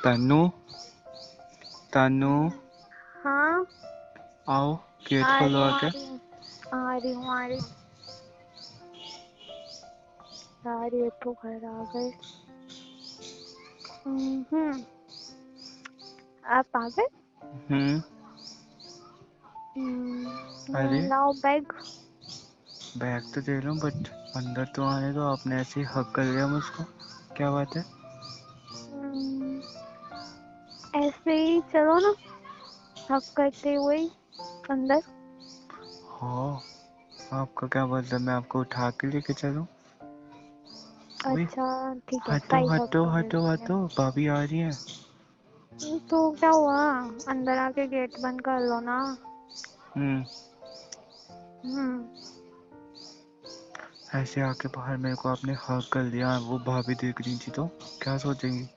तनु तनु हाँ आओ, गेट आ रही खोलो हूँ आके। सारे तो घर आ गए। हम्म आप आ गए। हम्म। अरे लाओ बैग। बैग तो दे रहा हूँ, बट अंदर तो आने दो। आपने ऐसे ही हक कर लिया मुझको, क्या बात है? ऐसे ही चलो ना, हक करते हुए ही अंदर। हाँ, आपका क्या मतलब, मैं आपको उठा के लेके चलूं? अच्छा ठीक है, हटो सही हक हटो कर हटो देते हैं। हटो, भाभी आ रही है। तो क्या हुआ, अंदर आके गेट बंद कर लो ना। हम्म। हम्म ऐसे आके बाहर मेरे को आपने हक कर दिया, वो भाभी देख रही थी तो क्या सोचेंगी?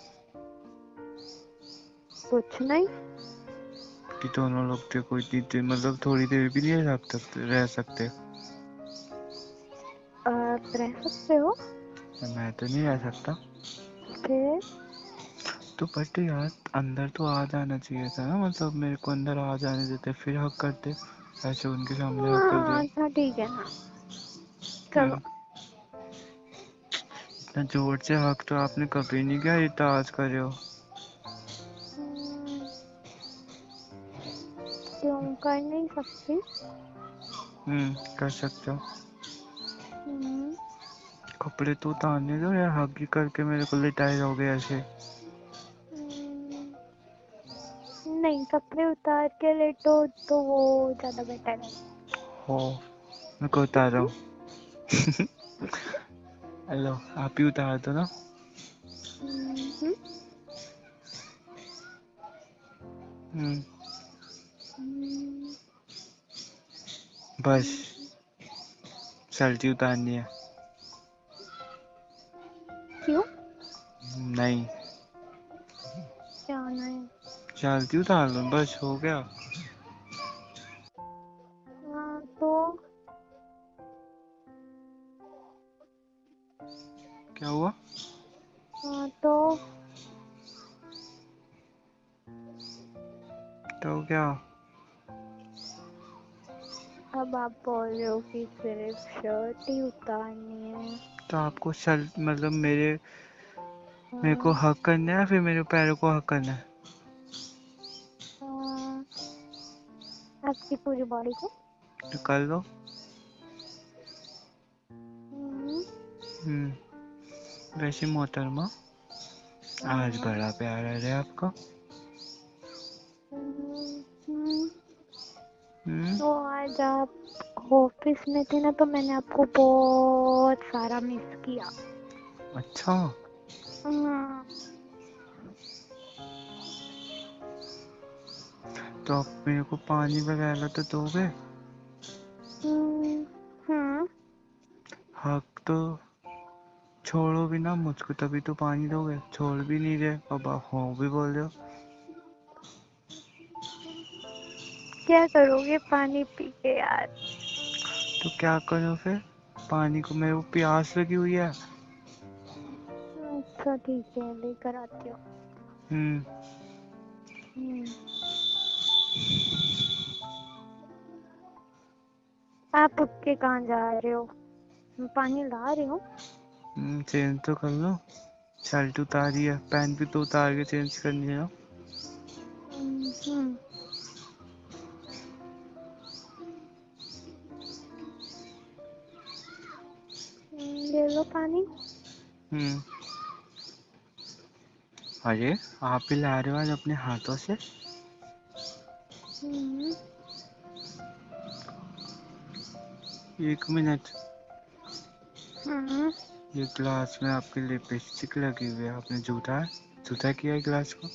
कुछ नहीं। कि दोनों लोग थे, कोई इतनी मतलब थोड़ी देर भी नहीं रह सकते। रह सकते हो। मैं तो नहीं रह सकता। फिर तो बट यार, अंदर तो आ जाना चाहिए था ना, मतलब मेरे को अंदर आ जाने देते, फिर हक करते। ऐसे उनके सामने हक कर दिया। अच्छा ठीक है ना, चलो। हम्म। इतना जोर से हक तो आपने कभी नहीं किया, इतना आज कर रहे हो। क्यों कर नहीं सकती। कर सकते हो। हम्म, कपड़े तो उतारने दो यार, हक ही करके मेरे को लिटाए रहोगे ऐसे? नहीं, कपड़े उतार के लेटो तो वो ज्यादा बेटर है। हो, मैं को उतार रहा हूँ। हेलो, आप ही उतार दो ना। हम्म, हम्म। हम्म, बस सर्दी उतारनी है। क्यों, नहीं, क्या नहीं। सर्दी उतार लो, बस हो गया। तो क्या हुआ? तो तो क्या? अब आप बोल रहे हो कि सिर्फ शर्ट ही उतारनी है। तो आपको शर्ट मतलब मेरे को हाँ, हक करना है, फिर मेरे पैरों को हक करना है? हाँ, आपकी पूरी बॉडी को। तो कर लो। हम्म, वैसे मोहतरमा, आज हाँ, बड़ा प्यार है आपका। हम्म, हम्म। तो आज आप ऑफिस में थे ना, तो मैंने आपको बहुत सारा मिस किया। अच्छा, हम्म, तो आप मेरे को पानी वगैरह तो दोगे? हम्म, हक तो छोड़ो भी ना मुझको, तभी तो पानी दोगे। छोड़ भी नहीं रहे, अब आप हो भी बोल रहे हो। क्या करोगे पानी पी के यार। तो क्या करूं फिर? पानी को, मेरे को प्यास लगी हुई है। अच्छा ठीक है, लेकर आती हूँ। हम्म। हम्म, आप उठ के कहाँ जा रहे हो, मैं पानी ला रही हूँ। चेंज तो कर लो। शर्ट उतारी है, पैंट भी तो उतार के चेंज करनी है ना। हम्म, ले लो पानी। हम्म। अरे, आप ही ला रहे हो आज अपने हाथों से? हम्म, 1 मिनट। हम्म, ये ग्लास में आपकी लिपस्टिक लगी हुई है, आपने जूठा किया है ग्लास को।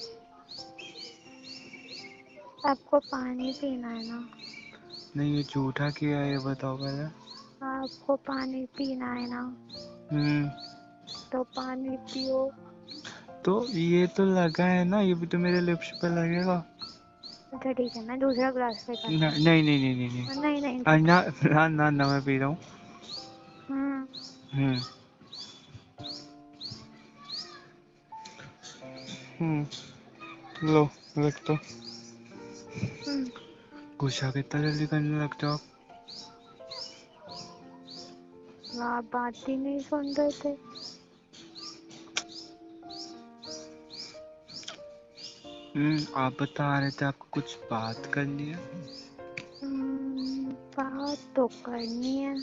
आपको पानी पीना है ना। नहीं, ये जूठा किया है, ये बताओ पहले। आपको पानी पीना है ना, हम्म। तो पानी पियो। तो ये तो लगा है ना, ये भी तो मेरे लिप्स पे लगेगा। अच्छा ठीक है, मैं दूसरा ग्लास लेकर आती हूँ। नहीं नहीं नहीं नहीं नहीं। नहीं नहीं ना ठीक है। ना ना ना, मैं पी रहा हूँ। हम्म, हम्म। लो रख तो। हम्म, गुस्सा कितना जल्दी करने लगते हो आप। आप बात ही नहीं सुन रहे थे। आप बता रहे थे आपको कुछ बात करनी है। बात तो करनी है।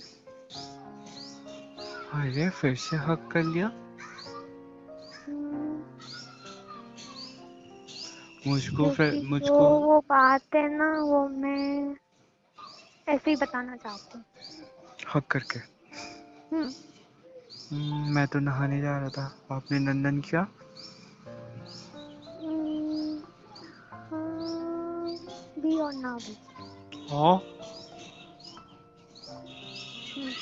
अरे फिर से हक कर लिया। हम्म, मुझको क्योंकि जो मुझको वो बात है ना, वो मैं ऐसे ही बताना चाहती हूँ। हक करके। हम्म, मैं तो नहाने जा रहा था, आपने नंदन किया। हम्म, भी और ना भी। हाँ। हम्म,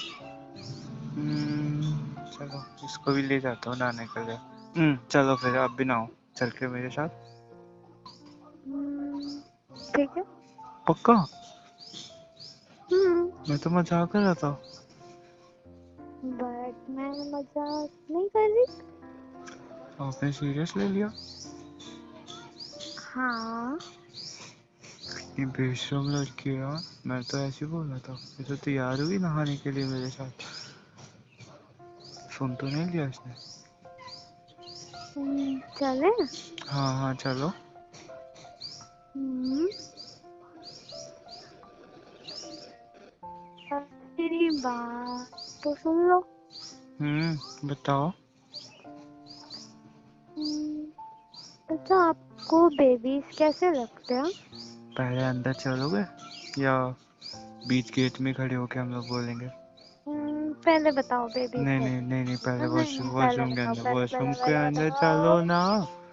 चलो इसको भी ले जाता हूँ नहाने के लिए। चलो फिर आप भी नहाओ चल के मेरे साथ। ठीक है। पक्का। हम्म, मैं तो मजाक कर रहा था। बट मैं मजाक नहीं कर रही। आपने सीरियस ले लिया। हाँ। ये बेशरम लड़की है यार। मैं तो ऐसे ही बोल रहा था, ये तो तैयार हुई नहाने के लिए मेरे साथ। सुन तो नहीं लिया इसने। चले। हाँ हाँ चलो। हम्म, मेरी बात तो सुन लो। बताओ। अच्छा, आपको बेबीज कैसे लगते हैं? पहले अंदर चलोगे या बीच गेट में खड़े होके हम लोग बोलेंगे। पहले बताओ बेबीज नहीं नहीं कैसे नहीं नहीं, लगते हैं। पहले नहीं नहीं, पहले वॉशरूम के बताओ, अंदर, पहले वॉशरूम पहले के पहले अंदर बताओ। चलो ना।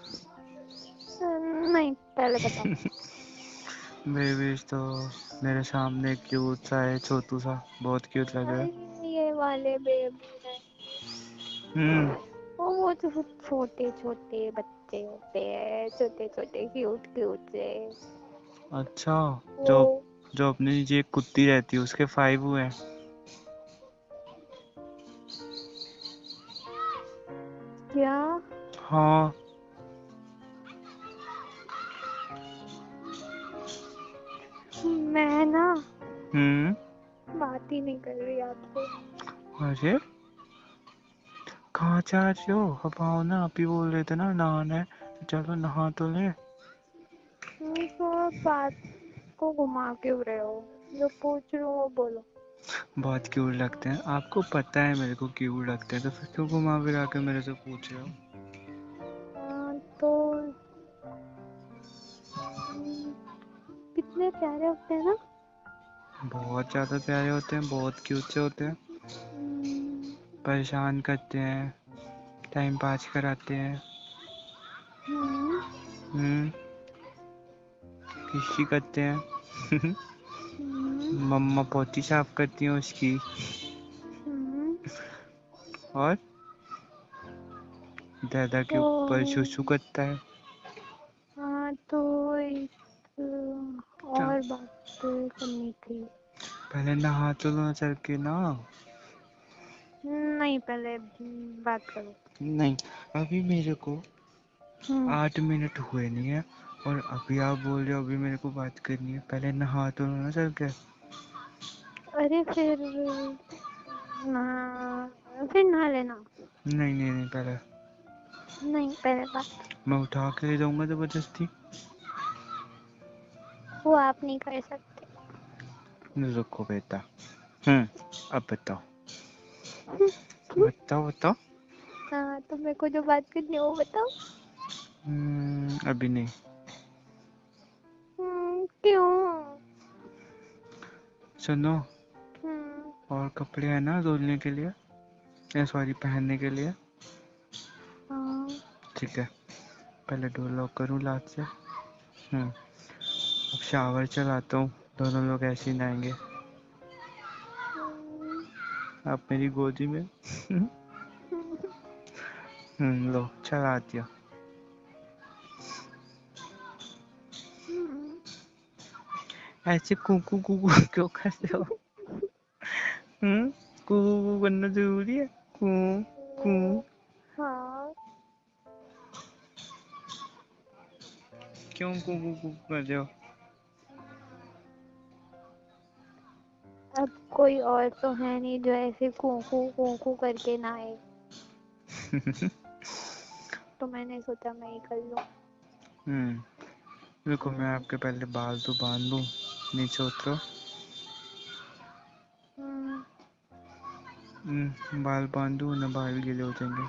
नहीं, पहले बताओ। बेबीज तो मेरे सामने क्यूट सा है, छोटू सा, बहुत क्यूट लग रहा है। अरे ये वाले बेबी है। हम्म वो जो छोटे छोटे बच्चे होते हैं, छोटे छोटे क्यूट क्यूट से। अच्छा। जो वो जो अपने नीचे एक कुत्ती रहती है उसके 5 हुए हैं। क्या? हाँ। मैं ना हम्म बात ही नहीं कर रही आपसे। अरे कहाँ जा रहे हो, अब आओ ना, आप ही बोल रहे थे ना नहाना है, तो चलो नहा तो ले। तो बात को घुमा क्यों रहे हो? जो पूछ रही हूँ वो बोलो। बहुत क्यूट लगते हैं, आपको पता है मेरे को क्यूट लगते हैं, तो फिर क्यों घुमा फिरा के मेरे से पूछ रहे हो। तो कितने प्यारे होते हैं ना। बहुत ज्यादा प्यारे होते हैं, बहुत क्यूट से होते हैं। हम्म, परेशान करते हैं, टाइम पास कराते हैं। हम्म, हम्म किसी करते हैं। हम्म, मम्मा पोती साफ करती हैं उसकी। हम्म। और दादा के तो ऊपर शुशु करता है। हाँ, तो एक क्या? और बात करनी थी। पहले नहा तो लो चल के ना। नहीं, पहले बात करो। नहीं, अभी मेरे को हम्म 8 मिनट हुए नहीं है, और अभी आप बोल रहे हो अभी मेरे को बात करनी है। पहले नहा तो लो ना चल के। अरे ना फिर नहा लेना। नहीं नहीं नहीं, पहले नहीं, पहले बात। मैं उठा के ले जाऊंगा जबरदस्ती। वो आप नहीं कर सकते। रुको बेटा। अब बताओ। हम्म, बताओ बताओ। हाँ, तो मेरे को जो बात करनी है वो बताओ। अभी नहीं। क्यों? सुनो, हम्म और कपड़े हैं ना धुलने के लिए, सॉरी पहनने के लिए। हाँ। ठीक है, पहले डोर लॉक करूँ लात से। अब शावर चलाता हूँ, दोनों लोग ऐसे ही नहाएंगे, हम्म, आप मेरी गोदी में। लो चला दिया। हम्म, ऐसे कुकू कुकू क्यों करते हो। कुकू करना जरूरी है। कू कू। हाँ। क्यों कू कू कर रहे हो? अब कोई और तो है नहीं जो ऐसे कूकू करके ना आए, तो मैंने सोचा मैं ही कर लूं। रुको मैं आपके पहले बाल तो बांध लूं। नीचे उतरो। बाल बांधो ना, बाल गीले हो जाएंगे।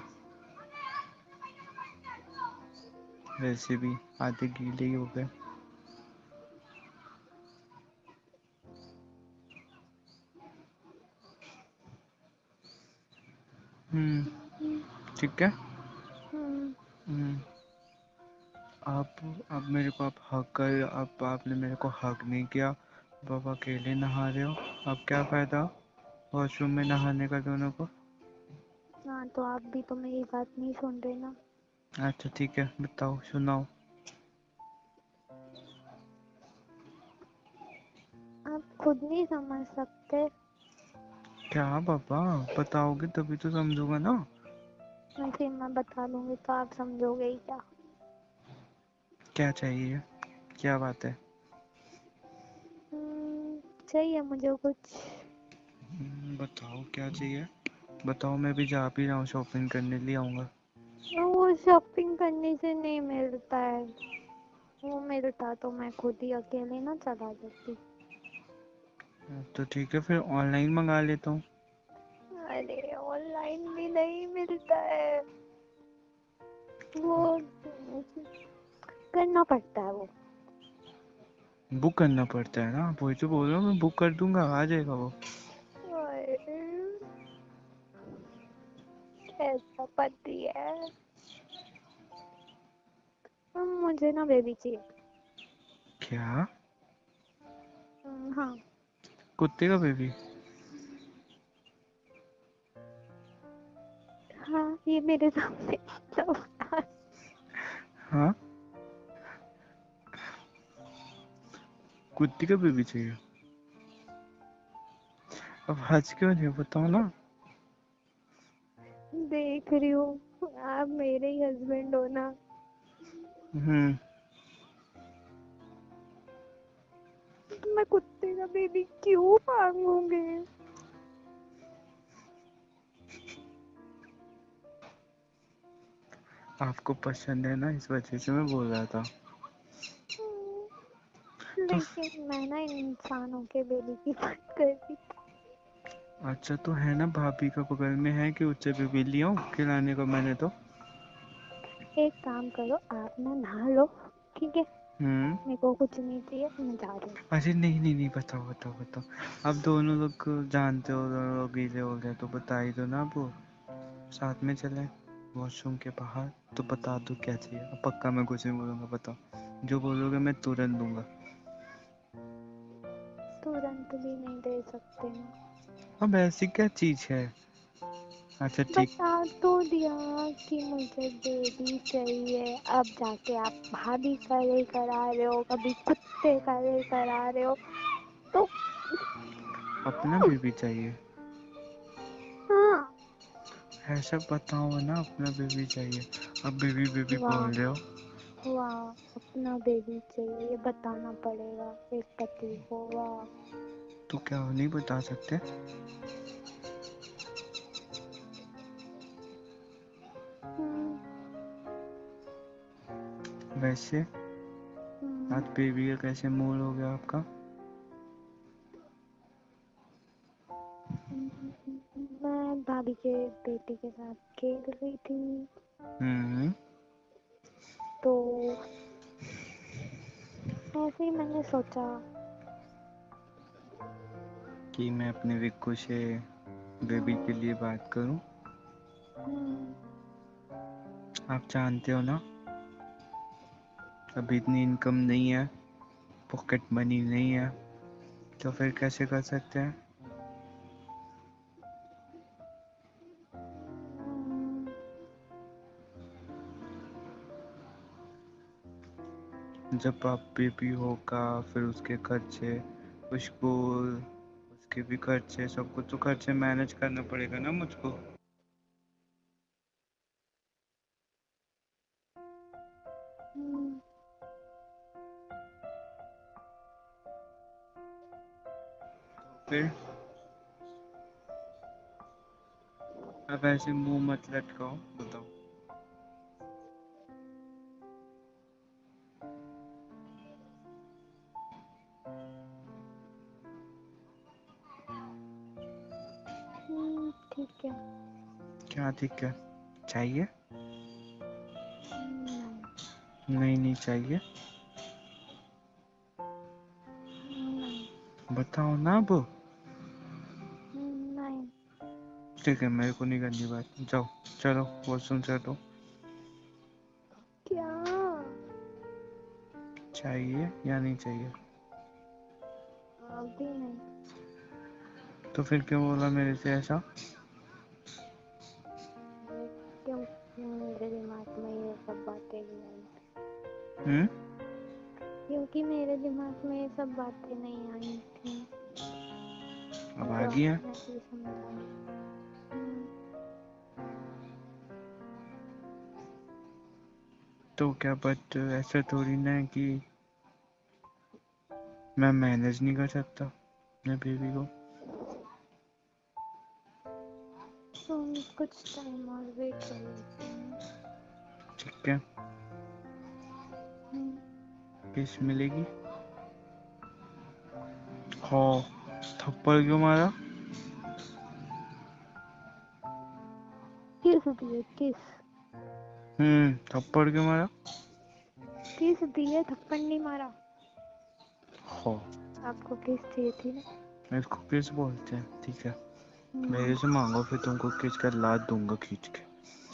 वैसे भी आधे गीले ही हो गए। ठीक है। हम्म, आप अब मेरे को आप हक कर, अब आपने मेरे को हक नहीं किया। अब आप अकेले नहा रहे हो। अब क्या फायदा वॉशरूम में नहाने का दोनों को? हाँ, तो आप भी तो मेरी बात नहीं सुन रहे ना। अच्छा ठीक है, बताओ, सुनाओ। आप खुद नहीं समझ सकते। क्या पापा, बताओगे तभी तो समझूंगा ना। वैसे मैं बता दूंगी तो आप समझोगे ही क्या? क्या चाहिए, क्या बात है? चाहिए मुझे कुछ। बताओ क्या चाहिए। बताओ, मैं भी जा भी रहा हूँ, शॉपिंग करने लिए आऊँगा। वो शॉपिंग करने से नहीं मिलता है। वो मिलता तो मैं खुद ही अकेले ना चला जाती। तो ठीक है, फिर ऑनलाइन मंगा लेता हूँ। अरे ऑनलाइन भी नहीं मिलता है। वो करना पड़ता है वो। बुक करना पड़ता है ना, वही तो बोल रहा हूँ, मैं बुक कर दूंगा, आ जाएगा वो। ओए, कैसा पति है। मुझे ना बेबी चाहिए। क्या? हाँ। कुत्ते का बेबी? हाँ, ये मेरे सामने तो हाँ, कुत्ते का बेबी चाहिए? अब हंस क्यों रहे हो, बताओ ना। देख रही हूँ आप मेरे ही हस्बैंड हो ना। हम्म तो मैं कुत्ते का बेबी क्यों मांगूंगी? आपको पसंद है ना, इस वजह से मैं बोल रहा था। तो लेकिन मैं ना इंसानों के बेबी की बात कर रही थी। अच्छा, तो है ना, भाभी का बगल में है कि उससे बेबी लिया हूँ खिलाने को मैंने तो। एक काम करो, आप ना नहा लो, ठीक है? हम्म मेरे को कुछ नहीं चाहिए, मैं जा रही हूँ। अरे नहीं नहीं नहीं, बताओ बताओ बताओ। अब दोनों लोग जानते हो, दोनों लोग गीले हो गए तो बता ही दो ना। अब वो साथ में चले वॉशरूम के बाहर, तो बता दो क्या चाहिए। अब पक्का मैं कुछ नहीं बोलूँगा, बताओ जो बोलोगे मैं तुरंत दूंगा। तुरंत भी नहीं दे सकते ना। अब ऐसी क्या चीज़ है? अच्छा ठीक। बता तो दिया कि मुझे बेबी चाहिए। अब जाके आप भाभी का ले कर आ रहे हो, कभी कुत्ते का ले कर आ रहे हो, तो अपना बेबी चाहिए? हाँ। ऐसा बताओ ना, अपना बेबी चाहिए। अब बेबी बेबी वाह, बोल रहे हो। वाह, अपना बेबी चाहिए ये बताना पड़ेगा एक पति को। वाह। तो क्या नहीं बता सकते? हम्म। वैसे हम्म। आज बेबी का कैसे मूड हो गया आपका? मैं भाभी के बेटे के साथ खेल रही थी, हम्म तो ऐसे ही मैंने सोचा। कि मैं अपने विक्कू से बेबी के लिए बात करूं। हम्म, आप जानते हो ना, अभी इतनी इनकम नहीं है, पॉकेट मनी नहीं है, तो फिर कैसे कर सकते हैं? हम्म, जब आप बेबी होगा, फिर उसके खर्चे, स्कूल, उसके भी खर्चे, सब कुछ तो खर्चे मैनेज करना पड़ेगा ना मुझको। हम्म, फिर अब ऐसे मुंह मत लटकाओ, बताओ। ठीक है। क्या ठीक है? चाहिए? नहीं। नहीं नहीं चाहिए। नहीं। बताओ ना अब। नहीं। ठीक है, मेरे को नहीं करनी बात, जाओ चलो वॉशरूम से हटो। क्या? चाहिए या नहीं चाहिए? अभी नहीं। तो फिर क्यों बोला मेरे से ऐसा? क्यों मेरे दिमाग में ये सब बातें नहीं आई? हम्म। क्योंकि मेरे दिमाग में ये सब बातें नहीं आई थी अब आ जो गई है। आपने अभी समझाई। तो क्या, बट ऐसा थोड़ी ना है कि मैं मैनेज नहीं कर सकता अपने बेबी को। तो कुछ टाइम और वेट कर लेते हैं। ठीक है, किस मिलेगी? हाँ, थप्पड़ क्यों मारा? किस दिए? किस थप्पड़ क्यों मारा? किस दिए? थप्पड़ नहीं मारा। हाँ, आपको किस चाहिए थी ना? इसको किस बोलते हैं? ठीक है, हम्म, मेरे से मांगो, फिर तुमको किस कर लात दूंगा खींच के।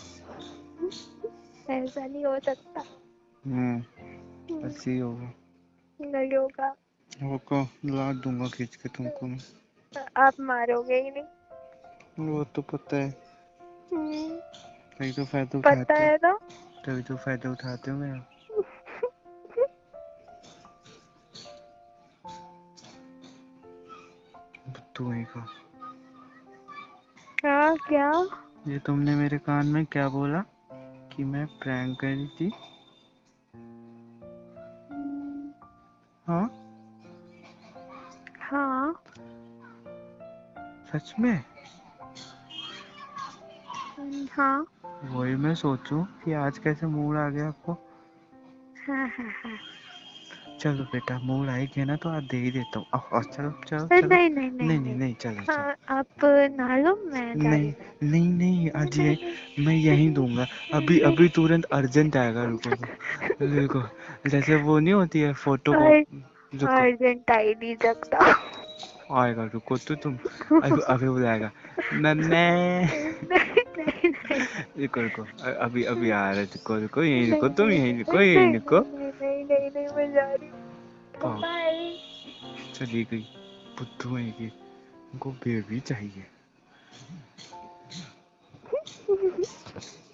ऐसा नहीं हो सकता। ऐसे ही होगा। नहीं होगा। वो लात दूंगा खींच के तुमको मैं। आप मारोगे ही नहीं। वो तो पता है, हम्म, तभी तो फायदा पता उठाते हो। है ना? तभी तो फायदा उठाते हो मेरा। बुद्धू है का। हाँ, क्या? ये तुमने मेरे कान में क्या बोला कि मैं प्रैंक कर रही थी? हाँ, हाँ। सच में? हाँ। वही मैं सोचूं कि आज कैसे मूड आ गया आपको। हाँ। हाँ। हाँ। चलो बेटा, मूड आई गया ना तो आज दे ही देता हूँ। चलो चलो चलो। नहीं नहीं नहीं नहीं नहीं नहीं। नहीं, चलो चलो। हाँ, आप नहा मैं जा रही नहीं नहीं नहीं, हूँ। आज ये मैं यहीं दूंगा। अभी अभी तुरंत अर्जेंट आएगा, रुको तो रुको। जैसे वो नहीं होती है फोटो को। रुको, अर्जेंट आई नहीं सकता। आएगा, रुको तो तुम। अभी अभी बुलाएगा। नन्ने। नहीं नहीं नहीं रुको रुको, अभी अभी आ रहा है, रुको रुको, यहीं रुको, नहीं तुम नहीं यहीं रुको, नहीं यहीं नहीं रुको। नहीं नहीं नहीं नहीं, मैं जा रही हूँ। पाओ, बाय। चली गई। बुद्धू है ये, उनको बेबी चाहिए।